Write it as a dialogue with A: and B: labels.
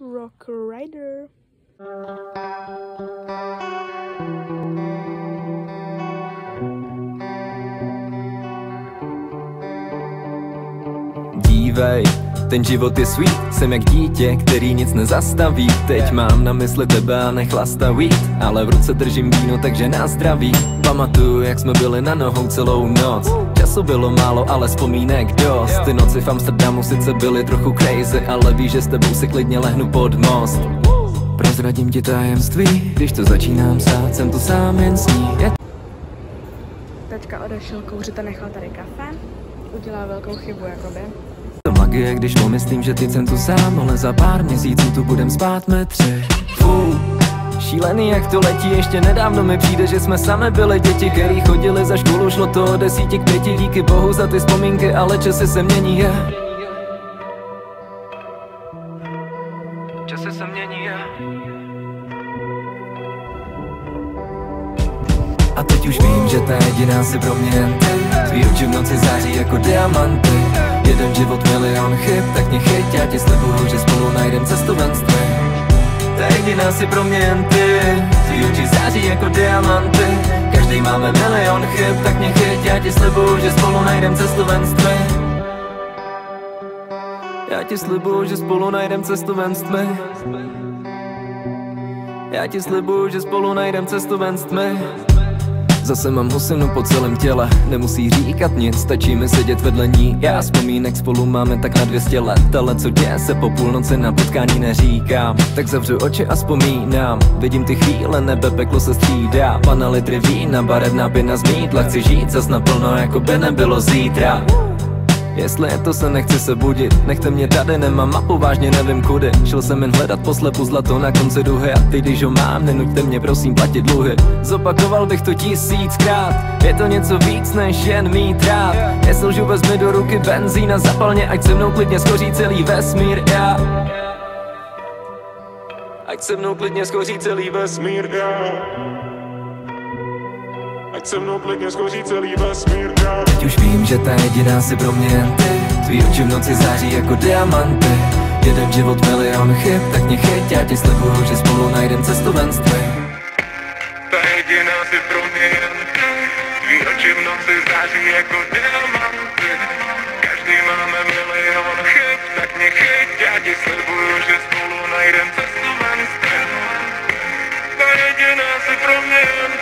A: Rock Rider.
B: Dívej, ten život je sweet, jsem jak dítě, který nic nezastaví. Teď mám na mysli tebe a nechlastavý, ale v ruce držím víno, takže na zdraví. Pamatuju, jak jsme byli na nohou celou noc. Času bylo málo, ale vzpomínek dost. Ty noci v Amsterdamu sice byly trochu crazy, ale víš, že s tebou si klidně lehnu pod most. Prozradím ti tajemství, když to začínám psát, jsem tu sám jen s ní.
A: Taťka odešel kouřit a nechal tady kafe. Udělal velkou chybu, jakoby.
B: To magie, když pomyslím, že teď jsem tu sám, ale za pár měsíců tu budem spát metři. Šílený, jak to letí, ještě nedávno mi přijde, že jsme sami byli děti, který chodili za školu, šlo to od 10 k 5, díky bohu za ty vzpomínky, ale časy se mění, Časy se mění, A teď už vím, že ta jediná si pro mě jen ty. Tvý oči v noci září jako diamanty. Jeden život, milion chyb, tak mě chyť, já ti slibuju, že spolu najdem cestu ven z tmy. Ta jediná si pro mě jen ty. Tvý oči září jako diamanty. Každý máme milion chyb, tak mě chyť, já ti slibuju, že spolu najdem cestu ven z tmy. Já ti slibuju, že spolu najdem cestu ven z tmy. Já ti slibuju, že spolu najdem cestu ven z tmy. Zase mám husinu po celém těle, nemusí říkat nic, stačí mi sedět vedle ní. Já vzpomínek spolu máme tak na 200 let, ale co děje se po půlnoci na potkání neříkám. Tak zavřu oči a vzpomínám, vidím ty chvíle, nebe, peklo se střídá. Pana litry vína, barevná pěna z mýdla, chci žít zas naplno, jako by nebylo zítra. Jestli je to se nechci se budit, nechte mě tady, nemám mapu, vážně nevím kudy. Šel jsem jen hledat poslepu zlato na konci duhy a ty, když ho mám, nenuďte mě prosím platit dluhy. Zopakoval bych to 1000krát, je to něco víc než jen mít rád. Jestli lžu, vezmi do ruky benzín a zapalně, ať se mnou klidně skoří celý vesmír, Ať se mnou klidně skoří celý vesmír, Ať se mnou klidně skoří celý vesmír, Teď už vím, že ta jediná si pro mě jen ty. Tvý oči v noci září jako diamanty. Jeden život, milion chyb, tak mě chyť, já ti slibuju, že spolu najdem cestu ven z tmy. Ta jediná si pro mě jen ty. Tvý oči v noci září jako diamanty. Každý máme milion chyb, tak mě chyť, já ti slibuju, že spolu najdem cestu ven z tmy. Ta jediná si pro mě jen ty.